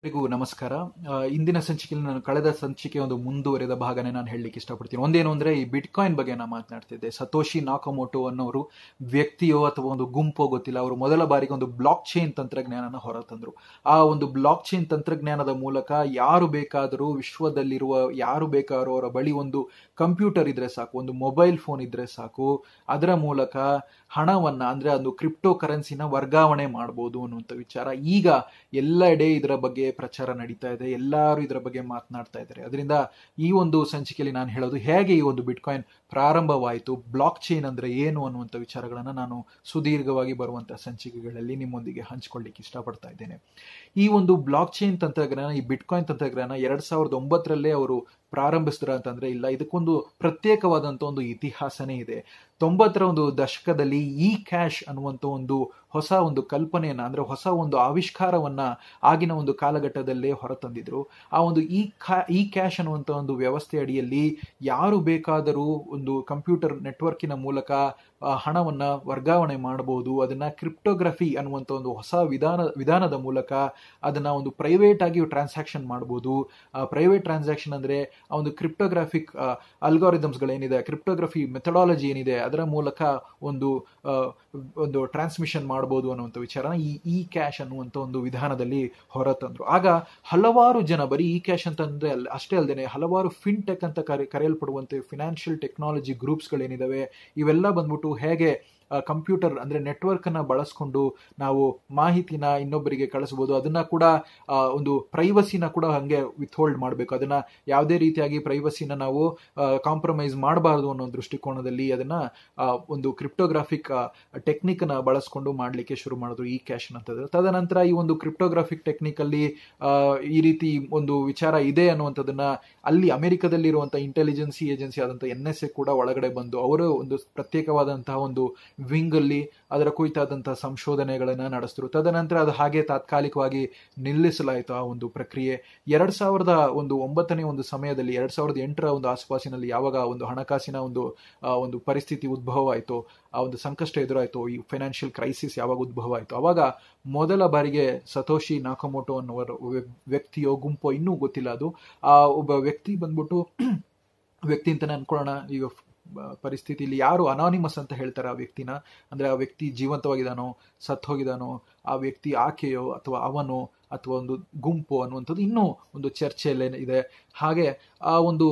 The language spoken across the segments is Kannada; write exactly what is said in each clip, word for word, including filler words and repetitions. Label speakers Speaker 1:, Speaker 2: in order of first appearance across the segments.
Speaker 1: ಎಲ್ಲರಿಗೂ ನಮಸ್ಕಾರ. ಆ, ಇಂದಿನ ಸಂಚಿಕೆಯಲ್ಲಿ ನಾನು ಕಳೆದ ಸಂಚಿಕೆ ಒಂದು ಮುಂದುವರೆದ ಭಾಗನೇ ನಾನು ಹೇಳಲಿಕ್ಕೆ ಇಷ್ಟಪಡ್ತೀನಿ. ಒಂದೇನು ಅಂದ್ರೆ ಈ ಬಿಟ್ಕಾಯಿನ್ ಬಗ್ಗೆ ನಾನು ಮಾತನಾಡ್ತಿದ್ದೆ. ಸತೋಶಿ ನಾಕಮೋಟೋ ಅನ್ನೋರು ವ್ಯಕ್ತಿಯೋ ಅಥವಾ ಒಂದು ಗುಂಪೋ ಗೊತ್ತಿಲ್ಲ, ಅವರು ಮೊದಲ ಬಾರಿಗೆ ಒಂದು ಬ್ಲಾಕ್ ಚೈನ್ ತಂತ್ರಜ್ಞಾನನ ಹೊರತಂದ್ರು. ಆ ಒಂದು ಬ್ಲಾಕ್ ಚೈನ್ ತಂತ್ರಜ್ಞಾನದ ಮೂಲಕ ಯಾರು ಬೇಕಾದರೂ ವಿಶ್ವದಲ್ಲಿರುವ ಯಾರು ಬೇಕಾದರೂ ಅವರ ಬಳಿ ಒಂದು ಕಂಪ್ಯೂಟರ್ ಇದ್ರೆ ಸಾಕು, ಒಂದು ಮೊಬೈಲ್ ಫೋನ್ ಇದ್ರೆ ಸಾಕು, ಅದರ ಮೂಲಕ ಹಣವನ್ನ ಅಂದ್ರೆ ಒಂದು ಕ್ರಿಪ್ಟೋ ಕರೆನ್ಸಿನ ವರ್ಗಾವಣೆ ಮಾಡಬಹುದು ಅನ್ನುವಂಥ ವಿಚಾರ ಈಗ ಎಲ್ಲೆಡೆ ಇದರ ಬಗ್ಗೆ ಪ್ರಚಾರ ನಡೀತಾ ಇದೆ. ಎಲ್ಲರೂ ಇದರ ಬಗ್ಗೆ ಮಾತನಾಡ್ತಾ ಇದ್ದಾರೆ. ಅದರಿಂದ ಈ ಒಂದು ಸಂಚಿಕೆಯಲ್ಲಿ ನಾನು ಹೇಳೋದು ಹೇಗೆ ಈ ಒಂದು ಬಿಟ್ಕಾಯಿನ್ ಪ್ರಾರಂಭವಾಯಿತು, ಬ್ಲಾಕ್ ಚೈನ್ ಅಂದ್ರೆ ಏನು ಅನ್ನುವಂಥ ವಿಚಾರಗಳನ್ನ ನಾನು ಸುದೀರ್ಘವಾಗಿ ಬರುವಂತಹ ಸಂಚಿಕೆಗಳಲ್ಲಿ ನಿಮ್ಮೊಂದಿಗೆ ಹಂಚಿಕೊಳ್ಳಿಕ್ಕೆ ಇಷ್ಟಪಡ್ತಾ ಇದ್ದೇನೆ. ಈ ಒಂದು ಬ್ಲಾಕ್ ಚೈನ್ ತಂತ್ರಜ್ಞಾನ, ಈ ಬಿಟ್ಕಾಯಿನ್ ತಂತ್ರಜ್ಞಾನ ಎರಡ್ ಸಾವಿರದ ಒಂಬತ್ತರಲ್ಲೇ ಅವರು ಪ್ರಾರಂಭಿಸಿದ್ರ ಅಂತಂದ್ರೆ ಇಲ್ಲ, ಇದಕ್ಕೊಂದು ಪ್ರತ್ಯೇಕವಾದಂತ ಒಂದು ಇತಿಹಾಸನೇ ಇದೆ. ತೊಂಬತ್ತರ ಒಂದು ದಶಕದಲ್ಲಿ ಇ ಕ್ಯಾಶ್ ಅನ್ನುವಂಥ ಒಂದು ಹೊಸ ಒಂದು ಕಲ್ಪನೆಯನ್ನ ಅಂದ್ರೆ ಹೊಸ ಒಂದು ಆವಿಷ್ಕಾರವನ್ನ ಆಗಿನ ಒಂದು ಕಾಲಘಟ್ಟದಲ್ಲೇ ಹೊರತಂದಿದ್ರು. ಆ ಒಂದು ಇ ಕ್ಯಾ ಇ ಕ್ಯಾಶ್ ಅನ್ನುವಂಥ ಒಂದು ವ್ಯವಸ್ಥೆ ಅಡಿಯಲ್ಲಿ ಯಾರು ಬೇಕಾದರೂ ಒಂದು ಕಂಪ್ಯೂಟರ್ ನೆಟ್ವರ್ಕಿನ ಮೂಲಕ ಹಣವನ್ನ ವರ್ಗಾವಣೆ ಮಾಡಬಹುದು. ಅದನ್ನ ಕ್ರಿಪ್ಟೋಗ್ರಫಿ ಅನ್ನುವಂಥ ಒಂದು ಹೊಸ ವಿಧಾನ ವಿಧಾನದ ಮೂಲಕ ಅದನ್ನ ಒಂದು ಪ್ರೈವೇಟ್ ಆಗಿ ಟ್ರಾನ್ಸಾಕ್ಷನ್ ಮಾಡಬಹುದು. ಪ್ರೈವೇಟ್ ಟ್ರಾನ್ಸಾಕ್ಷನ್ ಅಂದ್ರೆ ಆ ಒಂದು ಕ್ರಿಪ್ಟೋಗ್ರಾಫಿಕ್ ಅಲ್ಗಾರಿದಮ್ಸ್ಗಳೇನಿದೆ, ಕ್ರಿಪ್ಟೋಗ್ರಫಿ ಮೆಥಡಾಲಜಿ ಏನಿದೆ, ಅದರ ಮೂಲಕ ಒಂದು ಒಂದು ಟ್ರಾನ್ಸ್ಮಿಷನ್ ಮಾಡಬಹುದು ಅನ್ನುವಂಥ ವಿಚಾರನ ಈ ಇ ಕ್ಯಾಶ್ ಅನ್ನುವಂಥ ಒಂದು ವಿಧಾನದಲ್ಲಿ ಹೊರತಂದ್ರು. ಆಗ ಹಲವಾರು ಜನ, ಬರೀ ಇ ಕ್ಯಾಶ್ ಅಂತ ಅಂದ್ರೆ ಅಷ್ಟೇ ಅಲ್ಲದೆ ಹಲವಾರು ಫಿನ್ಟೆಕ್ ಅಂತ ಕರೆ ಕರೆಯಲ್ಪಡುವಂತೆ ಫಿನಾನ್ಷಿಯಲ್ ಟೆಕ್ನಾಲಜಿ ಗ್ರೂಪ್ಸ್ಗಳೇನಿದಾವೆ, ಇವೆಲ್ಲ ಬಂದ್ಬಿಟ್ಟು ಹೇಗೆ ಕಂಪ್ಯೂಟರ್ ಅಂದ್ರೆ ನೆಟ್ವರ್ಕ್ ಅನ್ನ ಬಳಸ್ಕೊಂಡು ನಾವು ಮಾಹಿತಿನ ಇನ್ನೊಬ್ಬರಿಗೆ ಕಳಿಸಬಹುದು, ಅದನ್ನ ಕೂಡ ಒಂದು ಪ್ರೈವಸಿನ ಕೂಡ ಹಂಗೆ ವಿತ್ ಹೋಲ್ಡ್ ಮಾಡಬೇಕು, ಅದನ್ನ ಯಾವುದೇ ರೀತಿಯಾಗಿ ಪ್ರೈವಸಿನ ನಾವು ಕಾಂಪ್ರಮೈಸ್ ಮಾಡಬಾರದು ಅನ್ನೋ ದೃಷ್ಟಿಕೋನದಲ್ಲಿ ಅದನ್ನ ಒಂದು ಕ್ರಿಪ್ಟೋಗ್ರಾಫಿಕ್ ಟೆಕ್ನಿಕ್ ನ ಬಳಸ್ಕೊಂಡು ಮಾಡ್ಲಿಕ್ಕೆ ಶುರು ಮಾಡಿದ್ರು ಇ ಕ್ಯಾಶ್ ಅಂತಂದ್ರೆ. ತದನಂತರ ಈ ಒಂದು ಕ್ರಿಪ್ಟೋಗ್ರಾಫಿಕ್ ಟೆಕ್ನಿಕ್ ಅಲ್ಲಿ ಈ ರೀತಿ ಒಂದು ವಿಚಾರ ಇದೆ ಅನ್ನುವಂಥದ್ದನ್ನ ಅಲ್ಲಿ ಅಮೆರಿಕದಲ್ಲಿರುವಂತಹ ಇಂಟೆಲಿಜೆನ್ಸಿ ಏಜೆನ್ಸಿ ಆದಂತಹ ಎನ್ ಎಸ್ ಎ ಕೂಡ ಒಳಗಡೆ ಬಂದು ಅವರು ಒಂದು ಪ್ರತ್ಯೇಕವಾದಂತಹ ಒಂದು ವಿಂಗ್ ಅಲ್ಲಿ ಅದರ ಕುರಿತಾದಂತಹ ಸಂಶೋಧನೆಗಳನ್ನ ನಡೆಸಿದ್ರು. ತದನಂತರ ಅದು ಹಾಗೆ ತಾತ್ಕಾಲಿಕವಾಗಿ ನಿಲ್ಲಿಸಲಾಯಿತು ಆ ಒಂದು ಪ್ರಕ್ರಿಯೆ. ಎರಡ್ ಸಾವಿರದ ಒಂದು ಒಂಬತ್ತನೇ ಒಂದು ಸಮಯದಲ್ಲಿ, ಎರಡ್ ಸಾವಿರದ ಎಂಟರ ಒಂದು ಆಸುಪಾಸಿನಲ್ಲಿ ಯಾವಾಗ ಒಂದು ಹಣಕಾಸಿನ ಒಂದು ಒಂದು ಪರಿಸ್ಥಿತಿ ಉದ್ಭವ ಆಯಿತು, ಆ ಒಂದು ಸಂಕಷ್ಟ ಎದುರಾಯಿತು, ಈ ಫೈನಾನ್ಷಿಯಲ್ ಕ್ರೈಸಿಸ್ ಯಾವಾಗ ಉದ್ಭವ ಆಯಿತು, ಅವಾಗ ಮೊದಲ ಬಾರಿಗೆ ಸತೋಶಿ ನಾಕಮೋಟೋ ಅನ್ನುವ ವ್ಯಕ್ತಿಯೋ ಗುಂಪೋ ಇನ್ನೂ ಗೊತ್ತಿಲ್ಲ, ಅದು ಆ ಒಬ್ಬ ವ್ಯಕ್ತಿ ಬಂದ್ಬಿಟ್ಟು ವ್ಯಕ್ತಿ ಅಂತಾನೆ ಅನ್ಕೊಳ್ಳೋಣ, ಈಗ ಪರಿಸ್ಥಿತಿಯಲ್ಲಿ ಯಾರು ಅನಾನಿಮಸ್ ಅಂತ ಹೇಳ್ತಾರೆ ಆ ವ್ಯಕ್ತಿನ, ಅಂದ್ರೆ ಆ ವ್ಯಕ್ತಿ ಜೀವಂತವಾಗಿದ್ದಾನೋ ಸತ್ತು ಹೋಗಿದಾನೋ, ಆ ವ್ಯಕ್ತಿ ಆಕೆಯೋ ಅಥವಾ ಅವನೋ ಅಥವಾ ಒಂದು ಗುಂಪು ಅನ್ನುವಂಥದ್ದು ಇನ್ನೂ ಒಂದು ಚರ್ಚೆಯಲ್ಲೇ ಇದೆ. ಹಾಗೆ ಆ ಒಂದು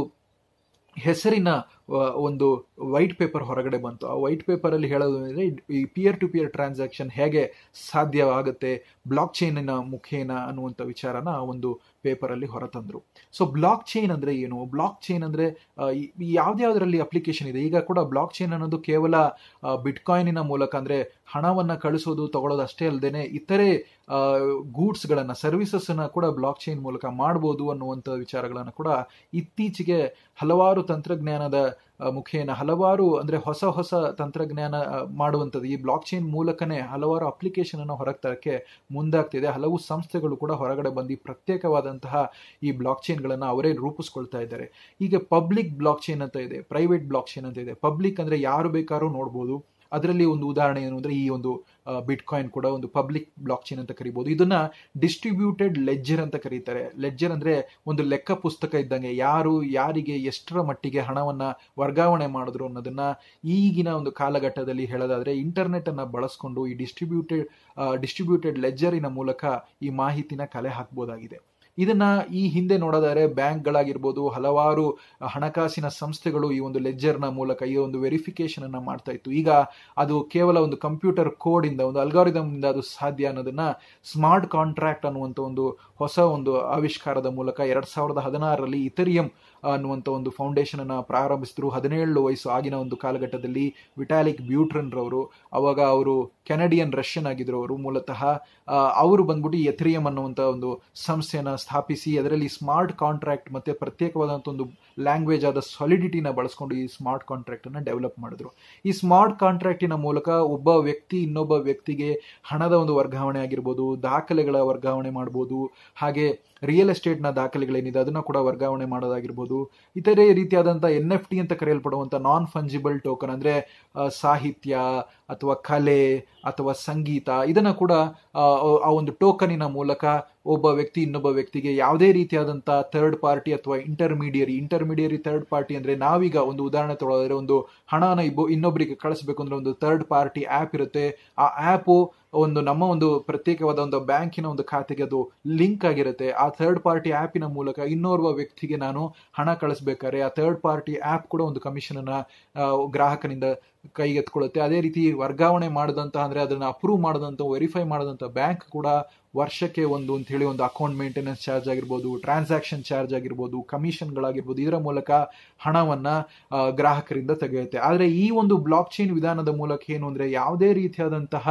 Speaker 1: ಹೆಸರಿನ ಒಂದು ವೈಟ್ ಪೇಪರ್ ಹೊರಗಡೆ ಬಂತು. ಆ ವೈಟ್ ಪೇಪರ್ ಅಲ್ಲಿ ಹೇಳೋದು ಅಂದ್ರೆ ಈ ಪಿಯರ್ ಟು ಪಿಯರ್ ಟ್ರಾನ್ಸಾಕ್ಷನ್ ಹೇಗೆ ಸಾಧ್ಯವಾಗುತ್ತೆ ಬ್ಲಾಕ್ ಚೈನಿನ ಮುಖೇನ ಅನ್ನುವಂಥ ವಿಚಾರನ ಆ ಒಂದು ಪೇಪರ್ ಅಲ್ಲಿ ಹೊರತಂದ್ರು. ಸೊ ಬ್ಲಾಕ್ ಚೈನ್ ಅಂದ್ರೆ ಏನು, ಬ್ಲಾಕ್ ಚೈನ್ ಅಂದ್ರೆ ಯಾವ್ದ್ಯಾವ್ದ್ರಲ್ಲಿ ಅಪ್ಲಿಕೇಶನ್ ಇದೆ. ಈಗ ಕೂಡ ಬ್ಲಾಕ್ ಚೈನ್ ಅನ್ನೋದು ಕೇವಲ ಬಿಟ್ಕಾಯಿನಿನ ಮೂಲಕ ಅಂದ್ರೆ ಹಣವನ್ನ ಕಳಿಸೋದು ತಗೊಳ್ಳೋದು ಅಷ್ಟೇ ಅಲ್ಲದೇನೆ ಇತರೆ ಗೂಡ್ಸ್ ಗಳನ್ನ, ಸರ್ವಿಸಸ್ ಅನ್ನ ಕೂಡ ಬ್ಲಾಕ್ ಚೈನ್ ಮೂಲಕ ಮಾಡಬಹುದು ಅನ್ನುವಂಥ ವಿಚಾರಗಳನ್ನ ಕೂಡ ಇತ್ತೀಚೆಗೆ ಹಲವಾರು ತಂತ್ರಜ್ಞಾನದ ಮುಖೇನ ಹಲವಾರು ಅಂದ್ರೆ ಹೊಸ ಹೊಸ ತಂತ್ರಜ್ಞಾನ ಮಾಡುವಂಥದ್ದು ಈ ಬ್ಲಾಕ್ ಚೈನ್ ಮೂಲಕನೇ ಹಲವಾರು ಅಪ್ಲಿಕೇಶನ್ ಅನ್ನು ಹೊರಗೆ ತರಕ್ಕೆ ಮುಂದಾಗ್ತಿದೆ. ಹಲವು ಸಂಸ್ಥೆಗಳು ಕೂಡ ಹೊರಗಡೆ ಬಂದು ಪ್ರತ್ಯೇಕವಾದಂತಹ ಈ ಬ್ಲಾಕ್ ಚೈನ್ ಗಳನ್ನ ಅವರೇ ರೂಪಿಸ್ಕೊಳ್ತಾ ಇದ್ದಾರೆ. ಈಗ ಪಬ್ಲಿಕ್ ಬ್ಲಾಕ್ ಚೈನ್ ಅಂತ ಇದೆ, ಪ್ರೈವೇಟ್ ಬ್ಲಾಕ್ ಚೈನ್ ಅಂತ ಇದೆ. ಪಬ್ಲಿಕ್ ಅಂದ್ರೆ ಯಾರು ಬೇಕಾದ್ರೂ ನೋಡ್ಬೋದು. ಅದರಲ್ಲಿ ಒಂದು ಉದಾಹರಣೆ ಏನು ಅಂದ್ರೆ ಈ ಒಂದು ಬಿಟ್ಕಾಯಿನ್ ಕೂಡ ಒಂದು ಪಬ್ಲಿಕ್ ಬ್ಲಾಕ್ ಚೈನ್ ಅಂತ ಕರಿಬಹುದು. ಇದನ್ನ ಡಿಸ್ಟ್ರಿಬ್ಯೂಟೆಡ್ ಲೆಡ್ಜರ್ ಅಂತ ಕರೀತಾರೆ. ಲೆಡ್ಜರ್ ಅಂದ್ರೆ ಒಂದು ಲೆಕ್ಕ ಪುಸ್ತಕ ಇದ್ದಂಗೆ, ಯಾರು ಯಾರಿಗೆ ಎಷ್ಟರ ಮಟ್ಟಿಗೆ ಹಣವನ್ನ ವರ್ಗಾವಣೆ ಮಾಡಿದ್ರು ಅನ್ನೋದನ್ನ ಈಗಿನ ಒಂದು ಕಾಲಘಟ್ಟದಲ್ಲಿ ಹೇಳೋದಾದ್ರೆ ಇಂಟರ್ನೆಟ್ ಅನ್ನ ಬಳಸ್ಕೊಂಡು ಈ ಡಿಸ್ಟ್ರಿಬ್ಯೂಟೆಡ್ ಡಿಸ್ಟ್ರಿಬ್ಯೂಟೆಡ್ ಲೆಡ್ಜರಿನ ಮೂಲಕ ಈ ಮಾಹಿತಿನ ಕಲೆ ಹಾಕಬಹುದಾಗಿದೆ. ಇದನ್ನ ಈ ಹಿಂದೆ ನೋಡೋದಾದ್ರೆ ಬ್ಯಾಂಕ್ಗಳಾಗಿರ್ಬೋದು, ಹಲವಾರು ಹಣಕಾಸಿನ ಸಂಸ್ಥೆಗಳು ಈ ಒಂದು ಲೆಡ್ಜರ್ನ ಮೂಲಕ ಈ ಒಂದು ವೆರಿಫಿಕೇಶನ್ ಅನ್ನ ಮಾಡ್ತಾ ಇತ್ತು. ಈಗ ಅದು ಕೇವಲ ಒಂದು ಕಂಪ್ಯೂಟರ್ ಕೋಡ್ ಇಂದ, ಒಂದು ಅಲ್ಗಾರಿದಮ್ ಇಂದ ಅದು ಸಾಧ್ಯ ಅನ್ನೋದನ್ನ ಸ್ಮಾರ್ಟ್ ಕಾಂಟ್ರಾಕ್ಟ್ ಅನ್ನುವಂಥ ಒಂದು ಹೊಸ ಒಂದು ಆವಿಷ್ಕಾರದ ಮೂಲಕ ಎರಡ್ ಸಾವಿರದ ಹದಿನಾರರಲ್ಲಿ ಇಥೆರಿಯಂ ಅನ್ನುವಂಥ ಒಂದು ಫೌಂಡೇಶನ್ ಅನ್ನ ಪ್ರಾರಂಭಿಸಿದ್ರು. ಹದಿನೇಳು ವಯಸ್ಸು ಆಗಿನ ಒಂದು ಕಾಲಘಟ್ಟದಲ್ಲಿ ವಿಟಾಲಿಕ್ ಬ್ಯೂಟ್ರನ್ ರವರು, ಅವಾಗ ಅವರು ಕೆನಡಿಯನ್ ರಷ್ಯನ್ ಆಗಿದ್ರು ಅವರು ಮೂಲತಃ, ಅವರು ಬಂದ್ಬಿಟ್ಟು ಈ ಎಥೆರಿಯಂ ಅನ್ನುವಂಥ ಒಂದು ಸಂಸ್ಥೆಯನ್ನ ಸ್ಥಾಪಿಸಿ ಅದರಲ್ಲಿ ಸ್ಮಾರ್ಟ್ ಕಾಂಟ್ರಾಕ್ಟ್ ಮತ್ತೆ ಪ್ರತ್ಯೇಕವಾದಂಥ ಒಂದು ಲ್ಯಾಂಗ್ವೇಜ್ ಆದ ಸಾಲಿಡಿಟಿನ ಬಳಸ್ಕೊಂಡು ಈ ಸ್ಮಾರ್ಟ್ ಕಾಂಟ್ರಾಕ್ಟ್ ಅನ್ನ ಡೆವಲಪ್ ಮಾಡಿದ್ರು. ಈ ಸ್ಮಾರ್ಟ್ ಕಾಂಟ್ರಾಕ್ಟಿನ ಮೂಲಕ ಒಬ್ಬ ವ್ಯಕ್ತಿ ಇನ್ನೊಬ್ಬ ವ್ಯಕ್ತಿಗೆ ಹಣದ ಒಂದು ವರ್ಗಾವಣೆ ಆಗಿರ್ಬೋದು, ದಾಖಲೆಗಳ ವರ್ಗಾವಣೆ ಮಾಡಬಹುದು, ಹಾಗೆ ರಿಯಲ್ ಎಸ್ಟೇಟ್ ನ ದಾಖಲೆಗಳೇನಿದೆ ಅದನ್ನ ಕೂಡ ವರ್ಗಾವಣೆ ಮಾಡೋದಾಗಿರ್ಬೋದು, ಇತರೆ ರೀತಿಯಾದಂತಹ ಎನ್ ಎಫ್ ಟಿ ಅಂತ ಕರೆಯಲ್ಪಡುವಂತ ನಾನ್ ಫಂಜಿಬಲ್ ಟೋಕನ್ ಅಂದ್ರೆ ಸಾಹಿತ್ಯ ಅಥವಾ ಕಲೆ ಅಥವಾ ಸಂಗೀತ, ಇದನ್ನ ಕೂಡ ಆ ಒಂದು ಟೋಕನಿನ ಮೂಲಕ ಒಬ್ಬ ವ್ಯಕ್ತಿ ಇನ್ನೊಬ್ಬ ವ್ಯಕ್ತಿಗೆ ಯಾವುದೇ ರೀತಿಯಾದಂತಹ ಥರ್ಡ್ ಪಾರ್ಟಿ ಅಥವಾ ಇಂಟರ್ಮೀಡಿಯರಿ ಇಂಟರ್ಮೀಡಿಯರಿ ಥರ್ಡ್ ಪಾರ್ಟಿ ಅಂದ್ರೆ ನಾವೀಗ ಒಂದು ಉದಾಹರಣೆ ತಗೊಳ್ಳೋದ್ರೆ ಒಂದು ಹಣನ ಇಬ್ಬ ಇನ್ನೊಬ್ಬರಿಗೆ ಕಳಿಸ್ಬೇಕು ಅಂದ್ರೆ ಒಂದು ಥರ್ಡ್ ಪಾರ್ಟಿ ಆ್ಯಪ್ ಇರುತ್ತೆ. ಆ ಆ್ಯಪು ಒಂದು ನಮ್ಮ ಒಂದು ಪ್ರತ್ಯೇಕವಾದ ಒಂದು ಬ್ಯಾಂಕಿನ ಒಂದು ಖಾತೆಗೆ ಅದು ಲಿಂಕ್ ಆಗಿರುತ್ತೆ. ಆ ಥರ್ಡ್ ಪಾರ್ಟಿ ಆ್ಯಪಿನ ಮೂಲಕ ಇನ್ನೋರ್ವ ವ್ಯಕ್ತಿಗೆ ನಾನು ಹಣ ಕಳಿಸ್ಬೇಕಾದ್ರೆ ಆ ಥರ್ಡ್ ಪಾರ್ಟಿ ಆ್ಯಪ್ ಕೂಡ ಒಂದು ಕಮಿಷನ್ ಅನ್ನ ಗ್ರಾಹಕನಿಂದ ಕೈಗೆತ್ಕೊಳ್ಳುತ್ತೆ. ಅದೇ ರೀತಿ ವರ್ಗಾವಣೆ ಮಾಡದಂತ ಅಂದ್ರೆ ಅದನ್ನ ಅಪ್ರೂವ್ ಮಾಡದಂತ ವೆರಿಫೈ ಮಾಡದಂತ ಬ್ಯಾಂಕ್ ಕೂಡ ವರ್ಷಕ್ಕೆ ಒಂದು ಅಂತ ಹೇಳಿ ಒಂದು ಅಕೌಂಟ್ ಮೇಂಟೆನೆನ್ಸ್ ಚಾರ್ಜ್ ಆಗಿರ್ಬೋದು, ಟ್ರಾನ್ಸಾಕ್ಷನ್ ಚಾರ್ಜ್ ಆಗಿರ್ಬೋದು, ಕಮಿಷನ್ಗಳಾಗಿರ್ಬೋದು, ಇದರ ಮೂಲಕ ಹಣವನ್ನ ಗ್ರಾಹಕರಿಂದ ತೆಗೆಯುತ್ತೆ. ಆದ್ರೆ ಈ ಒಂದು ಬ್ಲಾಕ್ ಚೈನ್ ವಿಧಾನದ ಮೂಲಕ ಏನು ಅಂದ್ರೆ ಯಾವುದೇ ರೀತಿಯಾದಂತಹ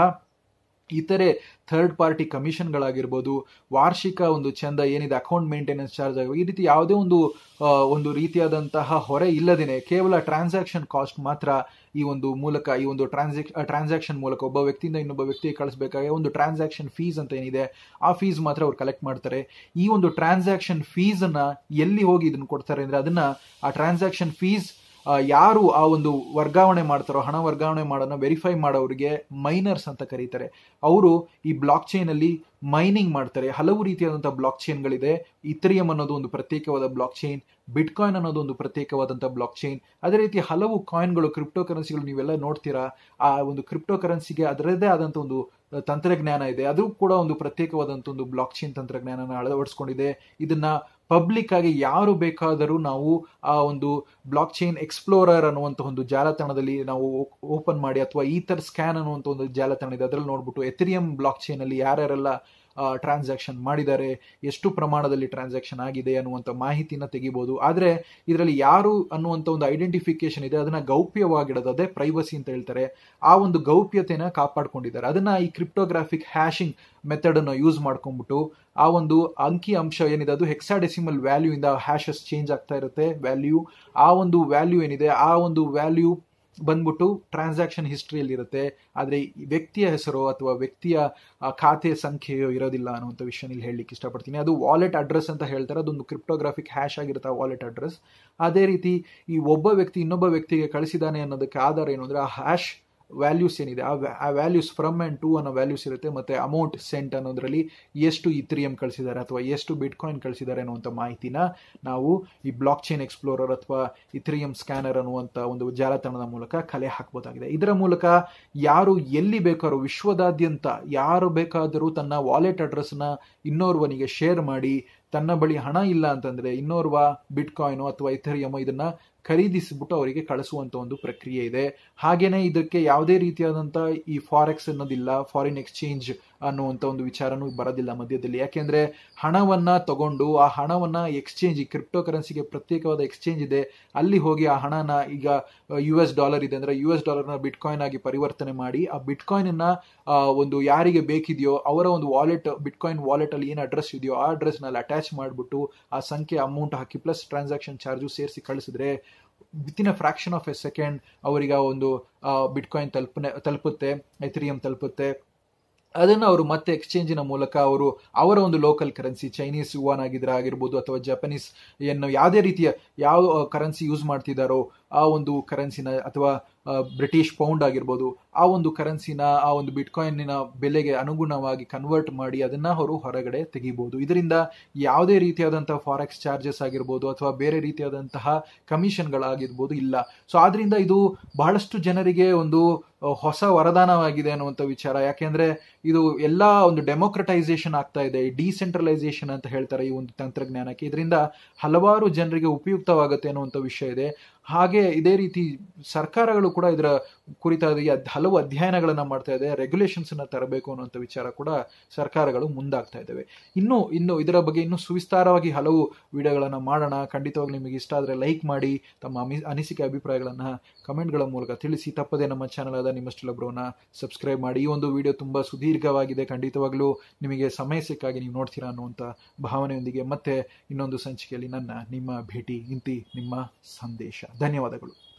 Speaker 1: ಇತರೆ ಥರ್ಡ್ ಪಾರ್ಟಿ ಕಮಿಷನ್ಗಳಾಗಿರ್ಬೋದು, ವಾರ್ಷಿಕ ಒಂದು ಚಂದ ಏನಿದೆ ಅಕೌಂಟ್ ಮೇಂಟೆನೆನ್ಸ್ ಚಾರ್ಜ್ ಆಗಿರ್ಬೋದು, ಈ ರೀತಿ ಯಾವುದೇ ಒಂದು ಒಂದು ರೀತಿಯಾದಂತಹ ಹೊರೆ ಇಲ್ಲದೇನೆ ಕೇವಲ ಟ್ರಾನ್ಸಾಕ್ಷನ್ ಕಾಸ್ಟ್ ಮಾತ್ರ ಈ ಒಂದು ಮೂಲಕ ಈ ಒಂದು ಟ್ರಾನ್ಸಾಕ್ ಟ್ರಾನ್ಸಾಕ್ಷನ್ ಮೂಲಕ ಒಬ್ಬ ವ್ಯಕ್ತಿಯಿಂದ ಇನ್ನೊಬ್ಬ ವ್ಯಕ್ತಿಗೆ ಕಳಿಸ್ಬೇಕಾಗಿ ಒಂದು ಟ್ರಾನ್ಸಾಕ್ಷನ್ ಫೀಸ್ ಅಂತ ಏನಿದೆ ಆ ಫೀಸ್ ಮಾತ್ರ ಅವ್ರು ಕಲೆಕ್ಟ್ ಮಾಡ್ತಾರೆ. ಈ ಒಂದು ಟ್ರಾನ್ಸಾಕ್ಷನ್ ಫೀಸ್ ಅನ್ನ ಎಲ್ಲಿ ಹೋಗಿ ಇದನ್ನ ಕೊಡ್ತಾರೆ ಅಂದ್ರೆ ಅದನ್ನ ಆ ಟ್ರಾನ್ಸಾಕ್ಷನ್ ಫೀಸ್ ಯಾರು ಆ ಒಂದು ವರ್ಗಾವಣೆ ಮಾಡ್ತಾರೋ, ಹಣ ವರ್ಗಾವಣೆ ಮಾಡೋಣ ವೆರಿಫೈ ಮಾಡೋರಿಗೆ ಮೈನರ್ಸ್ ಅಂತ ಕರೀತಾರೆ. ಅವರು ಈ ಬ್ಲಾಕ್ ಚೈನ್ ಅಲ್ಲಿ ಮೈನಿಂಗ್ ಮಾಡ್ತಾರೆ. ಹಲವು ರೀತಿಯಾದಂತಹ ಬ್ಲಾಕ್ ಚೈನ್ಗಳಿದೆ. ಇಥರಿಯಂ ಅನ್ನೋದು ಒಂದು ಪ್ರತ್ಯೇಕವಾದ ಬ್ಲಾಕ್ ಚೈನ್, ಬಿಟ್ ಕಾಯಿನ್ ಅನ್ನೋದು ಒಂದು ಪ್ರತ್ಯೇಕವಾದಂತಹ ಬ್ಲಾಕ್ ಚೈನ್. ಅದೇ ರೀತಿ ಹಲವು ಕಾಯಿನ್ಗಳು, ಕ್ರಿಪ್ಟೋ ಕರೆನ್ಸಿಗಳು ನೀವೆಲ್ಲ ನೋಡ್ತೀರಾ. ಆ ಒಂದು ಕ್ರಿಪ್ಟೋ ಕರೆನ್ಸಿಗೆ ಅದರದ್ದೇ ಆದಂತ ಒಂದು ತಂತ್ರಜ್ಞಾನ ಇದೆ. ಅದು ಕೂಡ ಒಂದು ಪ್ರತ್ಯೇಕವಾದಂತ ಒಂದು ಬ್ಲಾಕ್ ಚೈನ್ ತಂತ್ರಜ್ಞಾನ ಅಳವಡಿಸ್ಕೊಂಡಿದೆ. ಇದನ್ನ ಪಬ್ಲಿಕ್ ಆಗಿ ಯಾರು ಬೇಕಾದರೂ ನಾವು ಆ ಒಂದು ಬ್ಲಾಕ್ ಚೈನ್ ಎಕ್ಸ್ಪ್ಲೋರರ್ ಅನ್ನುವಂಥ ಒಂದು ಜಾಲತಾಣದಲ್ಲಿ ನಾವು ಓಪನ್ ಮಾಡಿ ಅಥವಾ ಈಥರ್ ಸ್ಕ್ಯಾನ್ ಅನ್ನುವಂಥ ಒಂದು ಜಾಲತಾಣ ಇದೆ, ಅದರಲ್ಲಿ ನೋಡ್ಬಿಟ್ಟು ಎಥೆರಿಯಂ ಬ್ಲಾಕ್ ಚೈನ್ ಅಲ್ಲಿ ಯಾರ್ಯಾರೆಲ್ಲ ಟ್ರಾನ್ಸಾಕ್ಷನ್ ಮಾಡಿದ್ದಾರೆ, ಎಷ್ಟು ಪ್ರಮಾಣದಲ್ಲಿ ಟ್ರಾನ್ಸಾಕ್ಷನ್ ಆಗಿದೆ ಅನ್ನುವಂಥ ಮಾಹಿತಿನ ತೆಗಿಬಹುದು. ಆದ್ರೆ ಇದರಲ್ಲಿ ಯಾರು ಅನ್ನುವಂಥ ಒಂದು ಐಡೆಂಟಿಫಿಕೇಶನ್ ಇದೆ ಅದನ್ನ ಗೌಪ್ಯವಾಗಿಡೋದು, ಅದೇ ಪ್ರೈವಸಿ ಅಂತ ಹೇಳ್ತಾರೆ. ಆ ಒಂದು ಗೌಪ್ಯತೆನ ಕಾಪಾಡ್ಕೊಂಡಿದ್ದಾರೆ. ಅದನ್ನ ಈ ಕ್ರಿಪ್ಟೋಗ್ರಾಫಿಕ್ ಹ್ಯಾಶಿಂಗ್ ಮೆಥಡ್ ಅನ್ನು ಯೂಸ್ ಮಾಡ್ಕೊಂಡ್ಬಿಟ್ಟು ಆ ಒಂದು ಅಂಕಿ ಅಂಶ ಏನಿದೆ ಅದು ಹೆಕ್ಸಾಡೆಸಿಮಲ್ ವ್ಯಾಲ್ಯೂ ಇಂದ ಹ್ಯಾಶಸ್ ಚೇಂಜ್ ಆಗ್ತಾ ಇರುತ್ತೆ ವ್ಯಾಲ್ಯೂ. ಆ ಒಂದು ವ್ಯಾಲ್ಯೂ ಏನಿದೆ ಆ ಒಂದು ವ್ಯಾಲ್ಯೂ ಬಂದ್ಬಿಟ್ಟು ಟ್ರಾನ್ಸಾಕ್ಷನ್ ಹಿಸ್ಟ್ರಿಯಲ್ಲಿ ಇರುತ್ತೆ. ಆದ್ರೆ ವ್ಯಕ್ತಿಯ ಹೆಸರು ಅಥವಾ ವ್ಯಕ್ತಿಯ ಖಾತೆ ಸಂಖ್ಯೆಯೋ ಇರೋದಿಲ್ಲ ಅನ್ನುವಂಥ ವಿಷಯ ಇಲ್ಲಿ ಹೇಳಲಿಕ್ಕೆ ಇಷ್ಟಪಡ್ತೀನಿ. ಅದು ವಾಲೆಟ್ ಅಡ್ರೆಸ್ ಅಂತ ಹೇಳ್ತಾರೆ. ಅದೊಂದು ಕ್ರಿಪ್ಟೋಗ್ರಾಫಿಕ್ ಹ್ಯಾಶ್ ಆಗಿರುತ್ತೆ ವಾಲೆಟ್ ಅಡ್ರೆಸ್. ಅದೇ ರೀತಿ ಈ ಒಬ್ಬ ವ್ಯಕ್ತಿ ಇನ್ನೊಬ್ಬ ವ್ಯಕ್ತಿಗೆ ಕಳಿಸಿದಾನೆ ಅನ್ನೋದಕ್ಕೆ ಆಧಾರ ಏನು ಅಂದ್ರೆ ಆ ಹ್ಯಾಶ್ ವ್ಯಾಲ್ಯೂಸ್ ಏನಿದೆ ಆ ವ್ಯಾಲ್ಯೂಸ್ ಫ್ರಮ್ ಅಂಡ್ ಟು ಅನ್ನೋ ವ್ಯಾಲ್ಯೂಸ್ ಇರುತ್ತೆ. ಮತ್ತೆ ಅಮೌಂಟ್ ಸೆಂಟ್ ಅನ್ನೋದ್ರಲ್ಲಿ ಎಷ್ಟು ಇಥರಿಯಂ ಕಳಿಸಿದ್ದಾರೆ ಅಥವಾ ಎಷ್ಟು ಬಿಟ್ ಕಾಯಿನ್ ಕಳಿಸಿದ್ದಾರೆ ಅನ್ನುವಂಥ ಮಾಹಿತಿನ ನಾವು ಈ ಬ್ಲಾಕ್ ಚೈನ್ ಎಕ್ಸ್ಪ್ಲೋರರ್ ಅಥವಾ ಇಥರಿಯಂ ಸ್ಕ್ಯಾನರ್ ಅನ್ನುವಂಥ ಒಂದು ಜಾಲತಾಣದ ಮೂಲಕ ಕಲೆ ಹಾಕಬಹುದಾಗಿದೆ. ಇದರ ಮೂಲಕ ಯಾರು ಎಲ್ಲಿ ಬೇಕಾದ್ರೂ ವಿಶ್ವದಾದ್ಯಂತ ಯಾರು ಬೇಕಾದರೂ ತನ್ನ ವಾಲೆಟ್ ಅಡ್ರೆಸ್ನ ಇನ್ನೋರ್ವನಿಗೆ ಶೇರ್ ಮಾಡಿ ತನ್ನ ಬಳಿ ಹಣ ಇಲ್ಲ ಅಂತಂದ್ರೆ ಇನ್ನೋರ್ವ ಬಿಟ್ ಕಾಯಿನ್ ಅಥವಾ ಇಥರಿಯಂ ಇದನ್ನ ಖರೀದಿಸಿಬಿಟ್ಟು ಅವರಿಗೆ ಕಳಿಸುವಂತ ಒಂದು ಪ್ರಕ್ರಿಯೆ ಇದೆ. ಹಾಗೇನೆ ಇದಕ್ಕೆ ಯಾವುದೇ ರೀತಿಯಾದಂತ ಈ ಫಾರೆಕ್ಸ್ ಅನ್ನೋದಿಲ್ಲ, ಫಾರಿನ್ ಎಕ್ಸ್ಚೇಂಜ್ ಅನ್ನುವಂಥ ಒಂದು ವಿಚಾರನೂ ಬರೋದಿಲ್ಲ ಮಧ್ಯದಲ್ಲಿ. ಯಾಕೆಂದ್ರೆ ಹಣವನ್ನ ತಗೊಂಡು ಆ ಹಣವನ್ನ ಎಕ್ಸ್ಚೇಂಜ್, ಈ ಕ್ರಿಪ್ಟೋ ಕರೆನ್ಸಿಗೆ ಪ್ರತ್ಯೇಕವಾದ ಎಕ್ಸ್ಚೇಂಜ್ ಇದೆ, ಅಲ್ಲಿ ಹೋಗಿ ಆ ಹಣನ ಈಗ ಯು ಎಸ್ ಡಾಲರ್ ಇದೆ ಅಂದ್ರೆ ಯು ಎಸ್ ಡಾಲರ್ನ ಬಿಟ್ ಕಾಯಿನ್ ಆಗಿ ಪರಿವರ್ತನೆ ಮಾಡಿ ಆ ಬಿಟ್ ಕಾಯಿನ್ ಅನ್ನ ಒಂದು ಯಾರಿಗೆ ಬೇಕಿದೆಯೋ ಅವರ ಒಂದು ವಾಲೆಟ್, ಬಿಟ್ ಕಾಯಿನ್ ವಾಲೆಟ್ ಅಲ್ಲಿ ಏನು ಅಡ್ರೆಸ್ ಇದೆಯೋ ಆ ಅಡ್ರೆಸ್ ನಲ್ಲಿ ಅಟ್ಯಾಚ್ ಮಾಡಿಬಿಟ್ಟು ಆ ಸಂಖ್ಯೆ ಅಮೌಂಟ್ ಹಾಕಿ ಪ್ಲಸ್ ಟ್ರಾನ್ಸಾಕ್ಷನ್ ಚಾರ್ಜು ಸೇರಿಸಿ ಕಳಿಸಿದ್ರೆ within a fraction of a second ಅವರಿಗೆ ಒಂದು ಬಿಟ್ ಕಾಯಿನ್ ತಲುಪನೆ ತಲುಪುತ್ತೆ ಎಥೆರಿಯಂ ತಲುಪುತ್ತೆ. ಅದನ್ನು ಅವರು ಮತ್ತೆ ಎಕ್ಸ್ಚೇಂಜಿನ ಮೂಲಕ ಅವರು ಅವರ ಒಂದು ಲೋಕಲ್ ಕರೆನ್ಸಿ, ಚೈನೀಸ್ ಯುವಾನ್ ಆಗಿದ್ರೆ ಆಗಿರ್ಬೋದು ಅಥವಾ ಜಪನೀಸ್ ಏನು ಯಾವುದೇ ರೀತಿಯ ಯಾವ ಕರೆನ್ಸಿ ಯೂಸ್ ಮಾಡ್ತಿದ್ದಾರೋ ಆ ಒಂದು ಕರೆನ್ಸಿನ ಅಥವಾ ಬ್ರಿಟಿಷ್ ಪೌಂಡ್ ಆಗಿರ್ಬೋದು ಆ ಒಂದು ಕರೆನ್ಸಿನ ಆ ಒಂದು ಬಿಟ್ ಕಾಯಿನ್ನ ಬೆಲೆಗೆ ಅನುಗುಣವಾಗಿ ಕನ್ವರ್ಟ್ ಮಾಡಿ ಅದನ್ನ ಅವರು ಹೊರಗಡೆ ತೆಗಿಬಹುದು. ಇದರಿಂದ ಯಾವುದೇ ರೀತಿಯಾದಂತಹ ಫಾರೆಕ್ಸ್ ಚಾರ್ಜಸ್ ಆಗಿರ್ಬೋದು ಅಥವಾ ಬೇರೆ ರೀತಿಯಾದಂತಹ ಕಮಿಷನ್ಗಳಾಗಿರ್ಬೋದು ಇಲ್ಲ. ಸೊ ಆದ್ರಿಂದ ಇದು ಬಹಳಷ್ಟು ಜನರಿಗೆ ಒಂದು ಹೊಸ ವರದಾನವಾಗಿದೆ ಅನ್ನುವಂಥ ವಿಚಾರ. ಯಾಕೆಂದ್ರೆ ಇದು ಎಲ್ಲ ಒಂದು ಡೆಮೋಕ್ರಟೈಸೇಷನ್ ಆಗ್ತಾ ಇದೆ, ಡಿಸೆಂಟ್ರಲೈಸೇಷನ್ ಅಂತ ಹೇಳ್ತಾರೆ ಈ ಒಂದು ತಂತ್ರಜ್ಞಾನಕ್ಕೆ. ಇದರಿಂದ ಹಲವಾರು ಜನರಿಗೆ ಉಪಯುಕ್ತವಾಗುತ್ತೆ ಅನ್ನುವಂಥ ವಿಷಯ ಇದೆ. ಹಾಗೆ ಇದೇ ರೀತಿ ಸರ್ಕಾರಗಳು ಕೂಡ ಇದರ ಕುರಿತಾದ ಹಲವು ಅಧ್ಯಯನಗಳನ್ನ ಮಾಡ್ತಾ ಇದೆ, ರೆಗ್ಯುಲೇಷನ್ಸ್ ಅನ್ನ ತರಬೇಕು ಅನ್ನುವಂಥ ವಿಚಾರ ಕೂಡ ಸರ್ಕಾರಗಳು ಮುಂದಾಗ್ತಾ ಇದ್ದಾವೆ. ಇನ್ನು ಇನ್ನು ಇದರ ಬಗ್ಗೆ ಇನ್ನೂ ಸುವಿಸ್ತಾರವಾಗಿ ಹಲವು ವಿಡಿಯೋಗಳನ್ನ ಮಾಡೋಣ. ಖಂಡಿತವಾಗಿ ನಿಮಗೆ ಇಷ್ಟ ಆದ್ರೆ ಲೈಕ್ ಮಾಡಿ, ತಮ್ಮ ಅನಿಸಿಕೆ ಅಭಿಪ್ರಾಯಗಳನ್ನ ಕಮೆಂಟ್ಗಳ ಮೂಲಕ ತಿಳಿಸಿ. ತಪ್ಪದೆ ನಮ್ಮ ಚಾನಲ್ ಆದ ನಿಮ್ಮಸ್ಟಿಲ್ಲ ಬ್ರೋನ ಸಬ್ಸ್ಕ್ರೈಬ್ ಮಾಡಿ. ಈ ಒಂದು ವಿಡಿಯೋ ತುಂಬಾ ಸುದೀರ್ಘವಾಗಿದೆ, ಖಂಡಿತವಾಗ್ಲೂ ನಿಮಗೆ ಸಮಯ ಸಿಕ್ಕಾಗಿ ನೀವು ನೋಡ್ತೀರಾ ಅನ್ನುವಂಥ ಭಾವನೆಯೊಂದಿಗೆ ಮತ್ತೆ ಇನ್ನೊಂದು ಸಂಚಿಕೆಯಲ್ಲಿ ನನ್ನ ನಿಮ್ಮ ಭೇಟಿ ಇಂತಿ ನಿಮ್ಮ ಸಂದೇಶ. ಧನ್ಯವಾದಗಳು.